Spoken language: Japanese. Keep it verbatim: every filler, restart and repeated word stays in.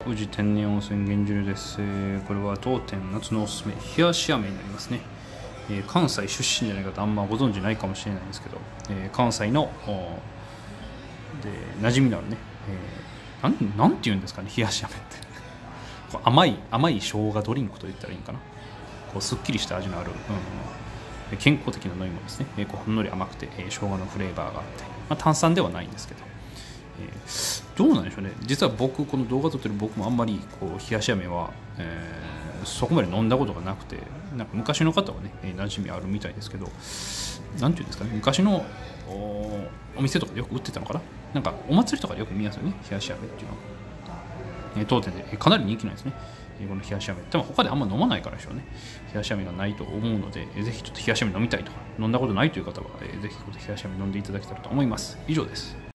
宇治天然温泉源流です。えーこれは当店夏のおすすめ冷やし飴になりますね。えー関西出身じゃない方あんまご存知ないかもしれないんですけど、えー関西のおで馴染みのあるね、えーなんなんて言うんですかね、冷やし飴ってこう甘い甘い生姜ドリンクと言ったらいいんかな。こうすっきりした味のある、うん、健康的な飲み物ですね。えーこうほんのり甘くて、えー、生姜のフレーバーがあって、まあ、炭酸ではないんですけど、えーどうなんでしょうね。実は僕この動画撮ってる僕もあんまりこう冷やし飴は、えーそこまで飲んだことがなくて、なんか昔の方はね、えー馴染みあるみたいですけど、なんていうんですかね、昔の お, お店とかでよく売ってたのかな。なんかお祭りとかでよく見ますよね、冷やし飴っていうのは。えー当店で、えーかなり人気なんですね。えーこの冷やし飴。多分他であんま飲まないからでしょうね。冷やし飴がないと思うので、えーぜひちょっと冷やし飴飲みたいとか、飲んだことないという方は、えーぜひこの冷やし飴飲んでいただけたらと思います。以上です。